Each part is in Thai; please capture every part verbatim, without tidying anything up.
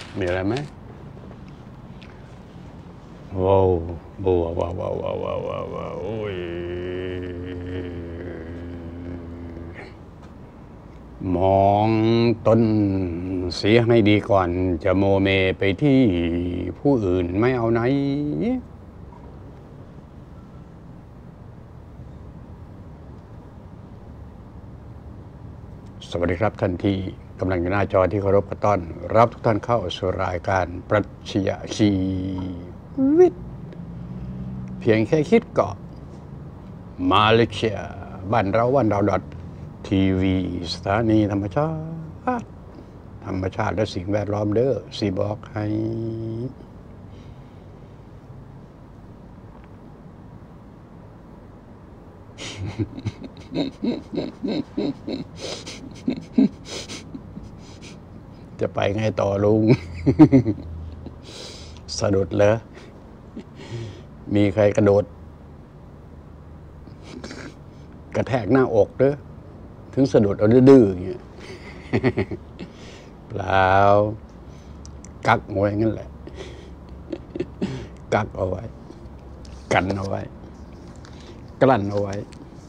มีอะไรไหมว้าวว้าวว้าวว้าวว้าวว้าวว้าวโอ้ยมองต้นเสียให้ดีก่อนจะโมเมไปที่ผู้อื่นไม่เอาไหนสวัสดีครับท่านที่กำลังอยู่หน้าจอที่เคารพกระต้อนรับทุกท่านเข้าสู่รายการปรัชญาชีวิตเพียงแค่คิดก็มาเลเซียบ้านเราวันเราดอททีวีสถานีธรรมชาติธรรมชาติและสิ่งแวดล้อมเด้อสีบอกให้จะไปไงต่อลุง สะดุดเหรอมีใครกระโดดกระแทกหน้าอกเด้อถึงสะดุดเอาดื้อๆอย่างเงี้ย เปล่ากักไว้งั้นแหละ กักเอาไว้กันเอาไว้กลั้นเอาไว้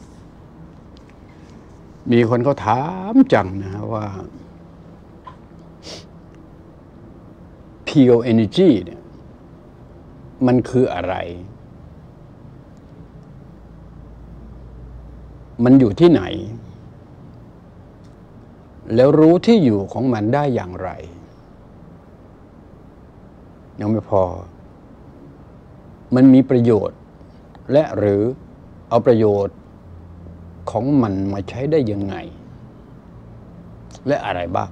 มีคนเขาถามจังนะว่า Pure Energy เนี่ยมันคืออะไรมันอยู่ที่ไหนแล้วรู้ที่อยู่ของมันได้อย่างไรยังไม่พอมันมีประโยชน์และหรือเอาประโยชน์ของมันมาใช้ได้ยังไงและอะไรบ้าง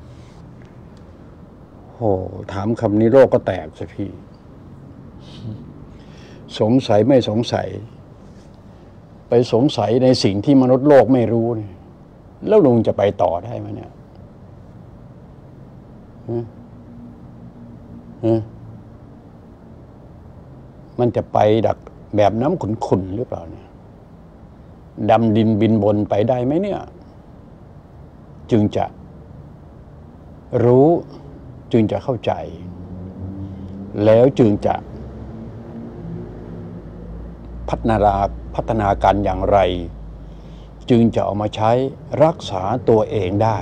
โอ้ถามคำนี้โลกก็แตกสิพี่สงสัยไม่สงสัยไปสงสัยในสิ่งที่มนุษย์โลกไม่รู้เนี่ยแล้วลุงจะไปต่อได้ไหมเนี่ยฮะฮะมันจะไปดักแบบน้ำขุ่นๆหรือเปล่าเนี่ยดำดินบินบนไปได้ไหมเนี่ยจึงจะรู้จึงจะเข้าใจแล้วจึงจะพัฒนาพัฒนาการอย่างไรจึงจะเอามาใช้รักษาตัวเองได้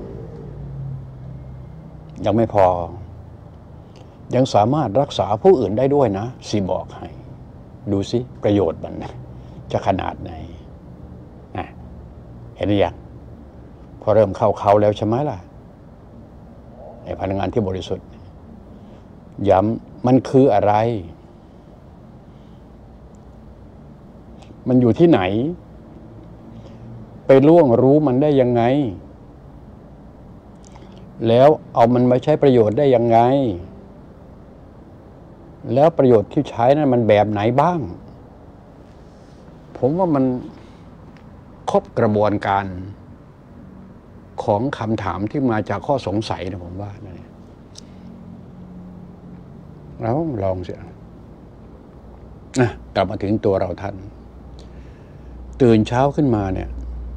ยังไม่พอยังสามารถรักษาผู้อื่นได้ด้วยนะสิบอกให้ดูสิประโยชน์มันจะขนาดไหนนะเห็นหรือยังพอเริ่มเข้าเขาแล้วใช่ไหมล่ะไอ้พลังงานที่บริสุทธิ์ย้ำมันคืออะไรมันอยู่ที่ไหนไปล่วงรู้มันได้ยังไงแล้วเอามันมาใช้ประโยชน์ได้ยังไงแล้วประโยชน์ที่ใช้นั้นมันแบบไหนบ้างผมว่ามันครบกระบวนการของคำถามที่มาจากข้อสงสัยนะผมว่านะเราลองสินะกลับมาถึงตัวเราท่านตื่นเช้าขึ้นมาเนี่ย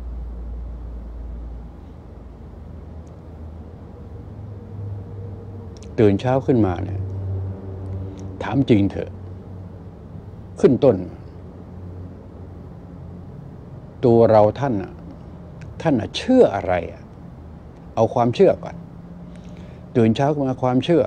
ตื่นเช้าขึ้นมาเนี่ยถามจริงเถอะขึ้นต้นตัวเราท่านน่ะท่านน่ะเชื่ออะไรอ่ะเอาความเชื่อก่อนตื่นเช้าขึ้นมาความเชื่อ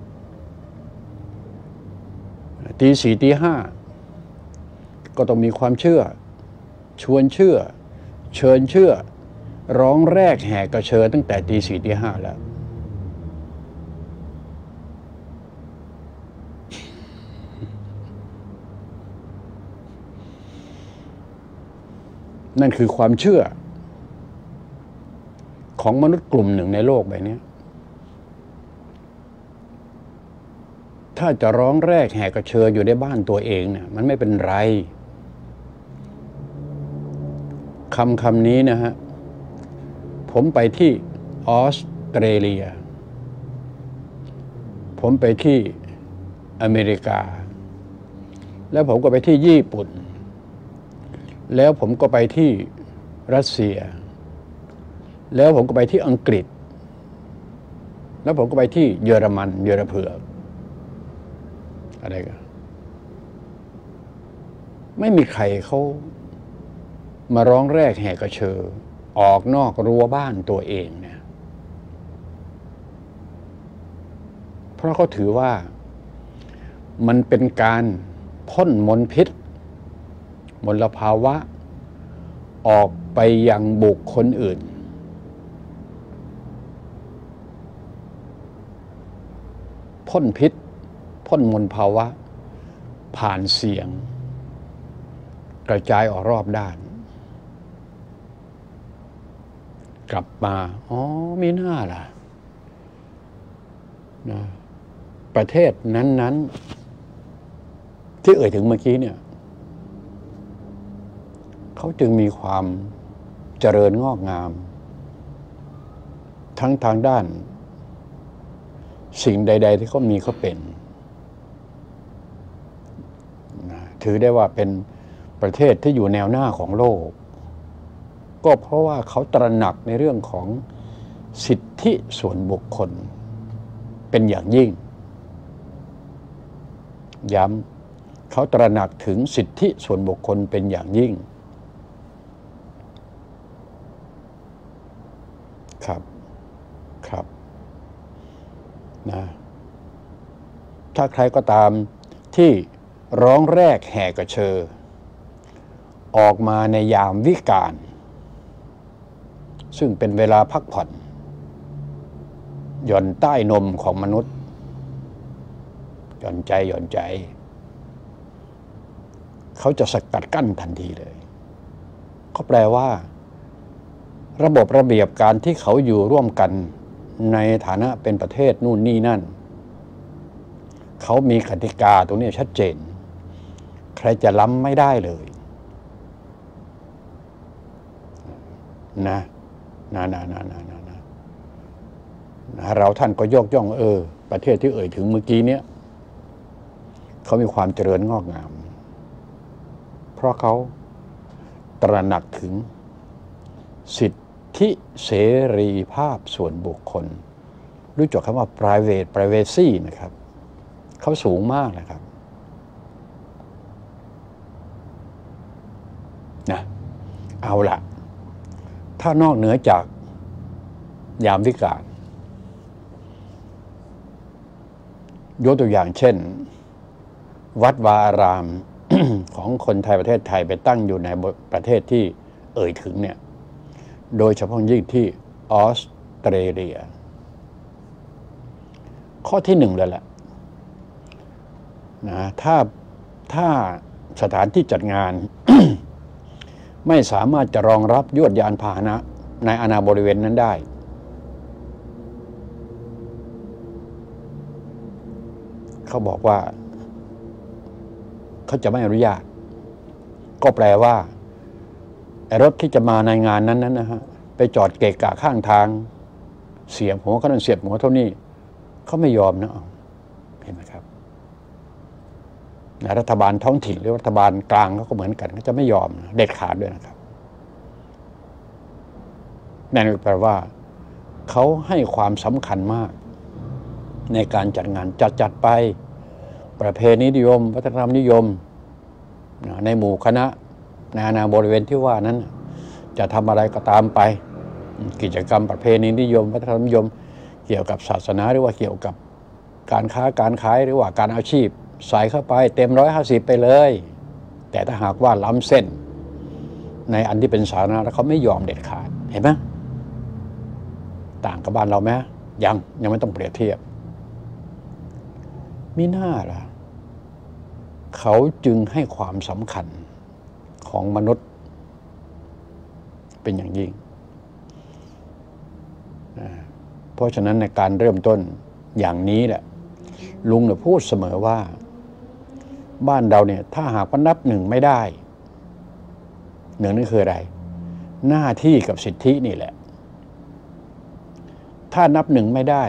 ตีสี่ตีห้าก็ต้องมีความเชื่อชวนเชื่อเชิญเชื่อร้องแรกแหกกระเชิญตั้งแต่ตีสี่ตีห้าแล้วนั่นคือความเชื่อของมนุษย์กลุ่มหนึ่งในโลกใบนี้ถ้าจะร้องแรกแหกกระเชิญอยู่ในบ้านตัวเองเนี่ยมันไม่เป็นไรคำคำนี้นะฮะผมไปที่ออสเตรเลียผมไปที่อเมริกาแล้วผมก็ไปที่ญี่ปุ่นแล้วผมก็ไปที่รัสเซียแล้วผมก็ไปที่อังกฤษแล้วผมก็ไปที่เยอรมันเยอรเผือกอะไรกันไม่มีใครเขามาร้องแรกแหกกระเชอออกนอกรั้วบ้านตัวเองเนี่ยเพราะเขาถือว่ามันเป็นการพ่นมลพิษมลภาวะออกไปยังบุคคลอื่นพ่นพิษพ่นมลภาวะผ่านเสียงกระจายออกรอบด้านกลับมาอ๋อมีหน้าล่ะนะประเทศนั้นๆที่เอ่ยถึงเมื่อกี้เนี่ยเขาจึงมีความเจริญงอกงามทั้งทางด้านสิ่งใดๆที่เขามีเขาเป็นนะถือได้ว่าเป็นประเทศที่อยู่แนวหน้าของโลกก็เพราะว่าเขาตระหนักในเรื่องของสิทธิส่วนบุคคลเป็นอย่างยิ่งย้ำเขาตระหนักถึงสิทธิส่วนบุคคลเป็นอย่างยิ่งครับครับนะถ้าใครก็ตามที่ร้องแรกแห่กระเชอออกมาในยามวิกาลซึ่งเป็นเวลาพักผ่อนหย่อนใต้นมของมนุษย์หย่อนใจหย่อนใจเขาจะสกัดกั้นทันทีเลยก็แปลว่าระบบระเบียบการที่เขาอยู่ร่วมกันในฐานะเป็นประเทศนู่นนี่นั่นเขามีกติกาตรงนี้ชัดเจนใครจะล้ำไม่ได้เลยนะนะนะนะนะนะนะเราท่านก็ยกย่องเออประเทศที่เอ่ยถึงเมื่อกี้เนี้ยเขามีความเจริญงอกงามเพราะเขาตระหนักถึงสิทธิเสรีภาพส่วนบุคคลรู้จักคำว่า private privacy นะครับเขาสูงมากนะครับนะเอาล่ะถ้านอกเหนือจากยามวิกาลยกตัวอย่างเช่นวัดวาอาราม ของคนไทยประเทศไทยไปตั้งอยู่ในประเทศที่เอ่ยถึงเนี่ยโดยเฉพาะยิ่งที่ออสเตรเลียข้อที่หนึ่งเลยแหละนะถ้าถ้าสถานที่จัดงาน ไม่สามารถจะรองรับยวดยานพาหนะในอาณาบริเวณนั้นได้เขาบอกว่าเขาจะไม่อนุญาตก็แปลว่าไอ้รถที่จะมาในงานนั้นนั้นนะฮะไปจอดเกะกะข้างทางเสียบหัวเขานั่นเสียบหัวเท่านี้เขาไม่ยอมนะเห็นไหมครับรัฐบาลท้องถิ่นหรือรัฐบาลกลางเขาก็เหมือนกันเขาจะไม่ยอมเด็ดขาดด้วยนะครับนั่นแปลว่าเขาให้ความสำคัญมากในการจัดงานจัดจัดไปประเพณีนิยมวัฒนธรรมนิยมในหมู่คณะในอาณาบริเวณที่ว่านั้นจะทำอะไรก็ตามไปกิจกรรมประเพณีนิยมวัฒนธรรมนิยมเกี่ยวกับศาสนาหรือว่าเกี่ยวกับการค้าการขายหรือว่าการอาชีพใส่เข้าไปเต็มร้อยห้าสิบไปเลยแต่ถ้าหากว่าล้ำเส้นในอันที่เป็นสาธารณะแล้วเขาไม่ยอมเด็ดขาดเห็นไหมต่างกับบ้านเราไหมยังยังไม่ต้องเปรียบเทียบมิน่าล่ะเขาจึงให้ความสำคัญของมนุษย์เป็นอย่างยิ่งเพราะฉะนั้นในการเริ่มต้นอย่างนี้แหละลุงเนี่ยพูดเสมอว่าบ้านเราเนี่ยถ้าหากว่านับหนึ่งไม่ได้หนึ่งนั่นคืออะไรหน้าที่กับสิทธินี่แหละถ้านับหนึ่งไม่ได้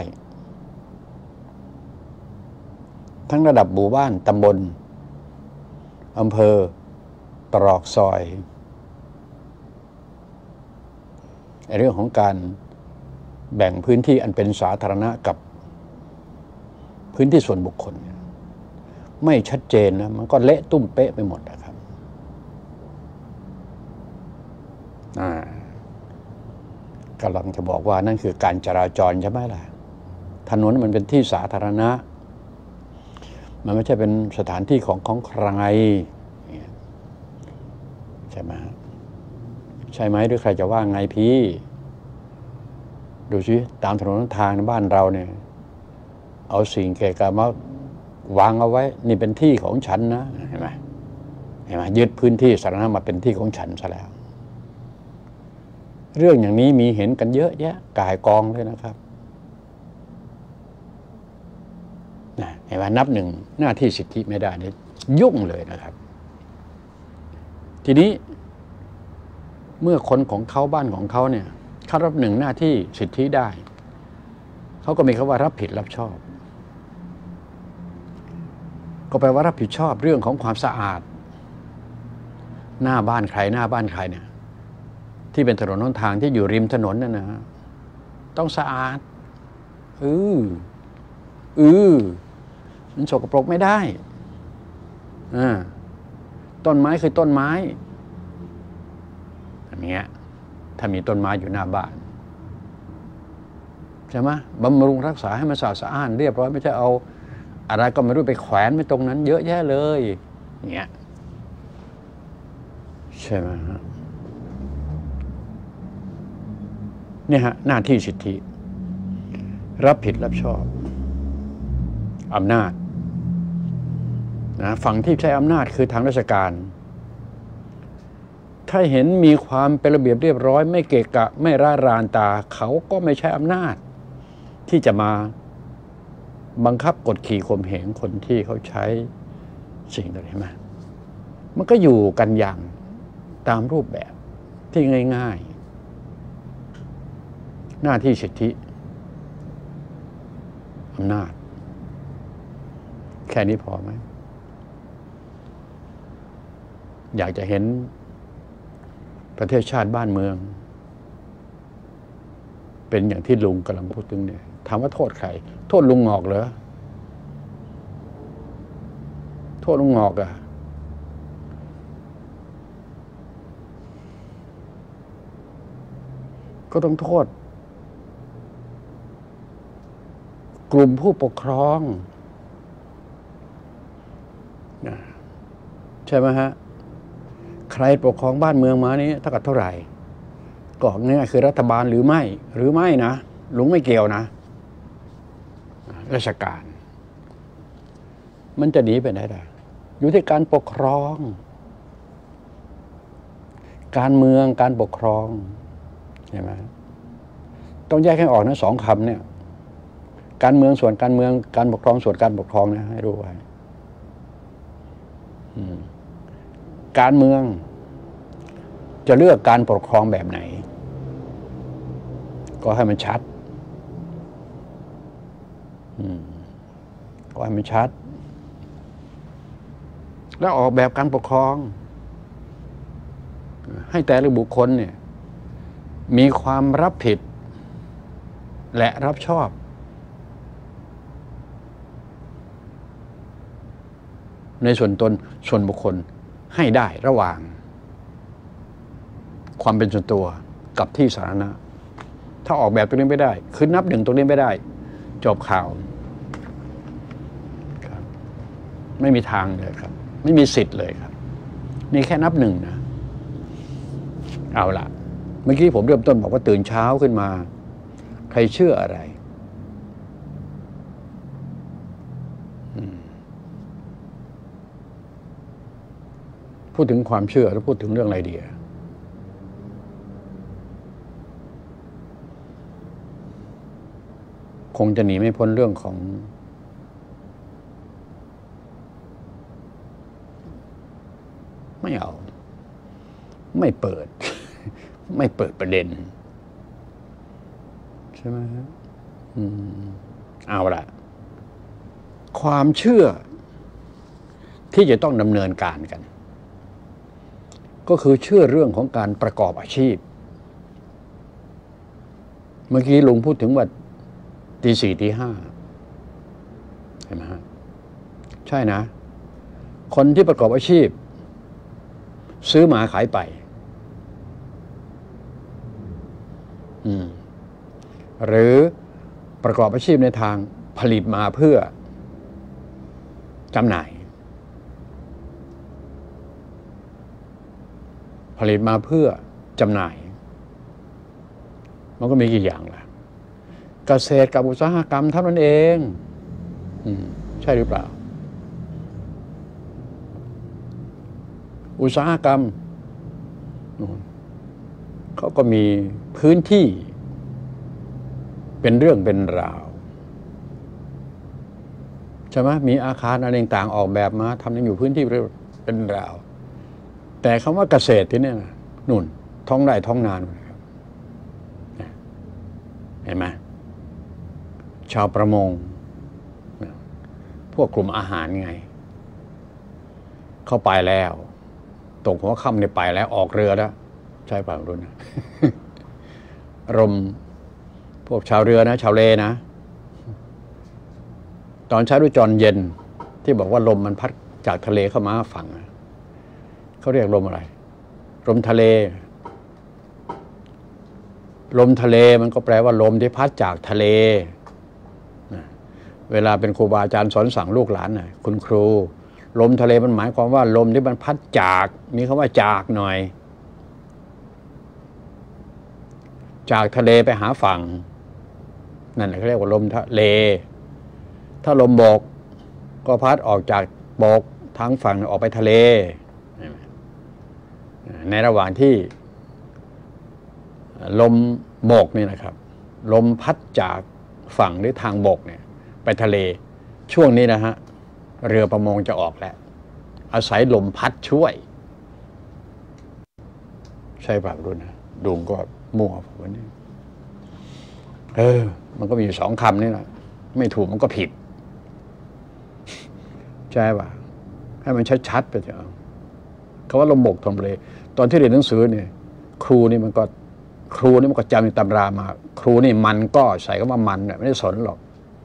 ทั้งระดับหมู่บ้านตำบลอำเภอตรอกซอยเรื่องของการแบ่งพื้นที่อันเป็นสาธารณะกับพื้นที่ส่วนบุคคลไม่ชัดเจนนะมันก็เละตุ้มเป๊ะไปหมดนะครับกำลังจะบอกว่านั่นคือการจราจรใช่ไหมล่ะถนนมันเป็นที่สาธารณะมันไม่ใช่เป็นสถานที่ของของใครใช่ไหมใช่ไหมหรือใครจะว่าไงพี่ดูสิตามถนนทางในบ้านเราเนี่ยเอาสิ่งเกะกะมาวางเอาไว้นี่เป็นที่ของฉันนะเห็นไหมเห็นไหมยึดพื้นที่สาธารณะมาเป็นที่ของฉันซะแล้วเรื่องอย่างนี้มีเห็นกันเยอะแยะก่ายกองเลยนะครับเห็นไหมนับหนึ่งหน้าที่สิทธิไม่ได้นี่ยุ่งเลยนะครับทีนี้เมื่อคนของเขาบ้านของเขาเนี่ยเขารับหนึ่งหน้าที่สิทธิได้เขาก็มีคำว่ารับผิดรับชอบก็แปลว่ารับผิดชอบเรื่องของความสะอาดหน้าบ้านใครหน้าบ้านใครเนี่ยที่เป็นถนนหนทางที่อยู่ริมถนนนั่นนะต้องสะอาดเออเออมันสกปรกไม่ได้อ่าต้นไม้คือต้นไม้อย่างเงี้ยถ้ามีต้นไม้อยู่หน้าบ้านใช่ไหมบำรุงรักษาให้มันสะอาดสะอ้านเรียบร้อยไม่ใช่เอาอะไรก็ไม่รู้ไปแขวนไว้ตรงนั้นเยอะแยะเลยอย่างเงี้ยใช่ไหมฮะเนี่ยฮะหน้าที่สิทธิรับผิดรับชอบอำนาจนะฝั่งที่ใช้อำนาจคือทางราชการถ้าเห็นมีความเป็นระเบียบเรียบร้อยไม่เกะกะไม่ร่ารานตาเขาก็ไม่ใช้อำนาจที่จะมาบังคับกดขี่ข่มเหงคนที่เขาใช้สิ่งต่างๆมามันก็อยู่กันอย่างตามรูปแบบที่ง่ายๆหน้าที่สิทธิอำนาจแค่นี้พอไหมอยากจะเห็นประเทศชาติบ้านเมืองเป็นอย่างที่ลุงกำลังพูดถึงเนี่ยถามว่าโทษใครโทษลุงงอกเหรอโทษลุงงอกอะก็ต้องโทษกลุ่มผู้ปกครองใช่ไหมฮะใครปกครองบ้านเมืองมานี้เท่ากับเท่าไหร่ก็ง่ายคือรัฐบาลหรือไม่หรือไม่นะลุงไม่เกี่ยวนะราชการมันจะหนีไปไหนได้อยู่ที่การปกครองการเมืองการปกครองใช่ไหมต้องแยกให้ออกนะสองคำเนี่ยการเมืองส่วนการเมืองการปกครองส่วนการปกครองนะให้รู้ไว้การเมืองจะเลือกการปกครองแบบไหนก็ให้มันชัดก็ให้มันชัดแล้วออกแบบการปกครองให้แต่ละบุคคลเนี่ยมีความรับผิดและรับชอบในส่วนตนส่วนบุคคลให้ได้ระหว่างความเป็นส่วนตัวกับที่สาธารณะถ้าออกแบบตรงนี้ไม่ได้คือนับหนึ่งตรงนี้ไม่ได้จบข่าวครับไม่มีทางเลยครับไม่มีสิทธิ์เลยครับนี่แค่นับหนึ่งนะเอาล่ะเมื่อกี้ผมเริ่มต้นบอกว่าตื่นเช้าขึ้นมาใครเชื่ออะไรพูดถึงความเชื่อแล้วพูดถึงเรื่องอะไรดีคงจะหนีไม่พ้นเรื่องของไม่เอาไม่เปิด ไม่เปิดประเด็นใช่ไหมครับเอาละความเชื่อที่จะต้องดำเนินการกันก็คือเชื่อเรื่องของการประกอบอาชีพเมื่อกี้ลุงพูดถึงว่าตีสี่ตีห้าเห็นไหมฮะใช่นะคนที่ประกอบอาชีพซื้อหมาขายไปอืมหรือประกอบอาชีพในทางผลิตมาเพื่อจำหน่ายผลิตมาเพื่อจำหน่ายมันก็มีกี่อย่างล่ะเกษตรกับอุตสาหกรรมเท่านั้นเองอืมใช่หรือเปล่าอุตสาหกรรมเขาก็มีพื้นที่เป็นเรื่องเป็นราวใช่ไหมมีอาคารอะไรต่างๆออกแบบมาทำให้อยู่พื้นที่เป็นราวแต่คำว่าเกษตรที่นี่นะนุ่นท้องไร่ท้องนานนะครับเห็นไหมชาวประมงพวกกลุ่มอาหารไงเข้าไปแล้วตกหัวค่ำในไปแล้วออกเรือแล้วใช่ป่าวรุ่นนะรมพวกชาวเรือนะชาวเลนะตอนเช้าด้วยจอนเย็นที่บอกว่าลมมันพัดจากทะเลเข้ามาฝั่งเขาเรียกลมอะไรลมทะเลลมทะเลมันก็แปลว่าลมที่พัดจากทะเลเวลาเป็นครูบาอาจารย์สอนสั่งลูกหลานน่ะคุณครูลมทะเลมันหมายความว่าลมที่มันพัดจากมีคำว่าจากหน่อยจากทะเลไปหาฝั่งนั่นแหละเขาเรียกว่าลมทะเลถ้าลมบกก็พัดออกจากบกทางฝั่งออกไปทะเลในระหว่างที่ลมบกนี่นะครับลมพัดจากฝั่งหรือทางบกเนี่ยไปทะเลช่วงนี้นะฮะเรือประมงจะออกแล้วอาศัยลมพัดช่วยใช่ป่ะรุ่นนะดุงก็มั่ววันนี้เออมันก็มีอยู่สองคำนี่แหละไม่ถูกมันก็ผิดใช่ป่ะให้มันชัดๆไปเถอะคำว่าลมบกทำเลตอนที่เรียนหนังสือเนี่ยครูนี่มันก็ครูนี่มันก็จำในตำรามาครูนี่มันก็ใส่คำว่ามันเนี่ยไม่ได้สนหรอก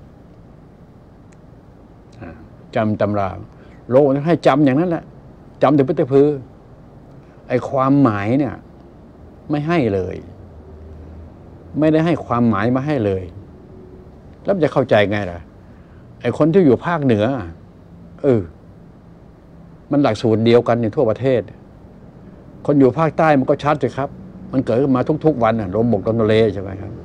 จำตำราโลกให้จำอย่างนั้นแหละจำถึงพุทธพือไอ้ความหมายเนี่ยไม่ให้เลยไม่ได้ให้ความหมายมาให้เลยแล้วจะเข้าใจไงล่ะไอ้คนที่อยู่ภาคเหนือเออมันหลักสูตรเดียวกันในทั่วประเทศคนอยู่ภาคใต้มันก็ชัดเลยครับมันเกิดขึ้นมาทุกๆวันน่ะลมบกลมทะเลใช่ไหมครับ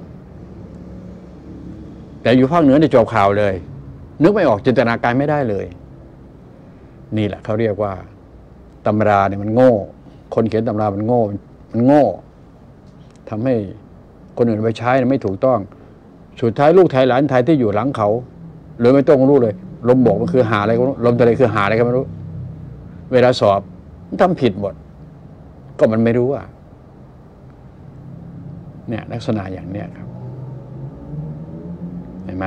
แต่อยู่ภาคเหนือในจบข่าวเลยนึกไม่ออกจินตนาการไม่ได้เลยนี่แหละเขาเรียกว่าตำราเนี่ยมันโง่คนเขียนตำรามันโง่มันโง่ทำให้คนอื่นไปใช้ไม่ถูกต้องสุดท้ายลูกไทยหลานไทยที่อยู่หลังเขาเลยไม่ต้องรู้เลยลมบกมันคือหาอะไรก็ลมทะเลคือหาอะไรก็ไม่รู้เวลาสอบมันทำผิดหมดก็มันไม่รู้อ่ะเนี่ยลักษณะอย่างเนี้ยครับเห็นไหม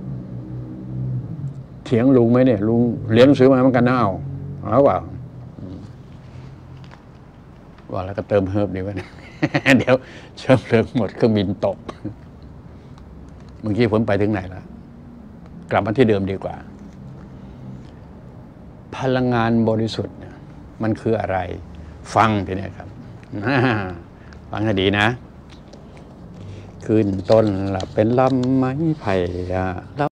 เถียงลุงไหมเนี่ยลุงเรียนหนังสือมาเหมือนกันนะเอาเอาเปล่าว่าแล้วก็เติมเฮิร์บดีกว่า เดี๋ยวเชื่อมเพลิงหมดเครื่องบินตกเมื่อกี้ผมไปถึงไหนแล้วกลับมาที่เดิมดีกว่าพลังงานบริสุทธิ์มันคืออะไรฟังทีนี้ครับฟังให้ดีนะขึ้นต้นละเป็นลำไม้ไผ่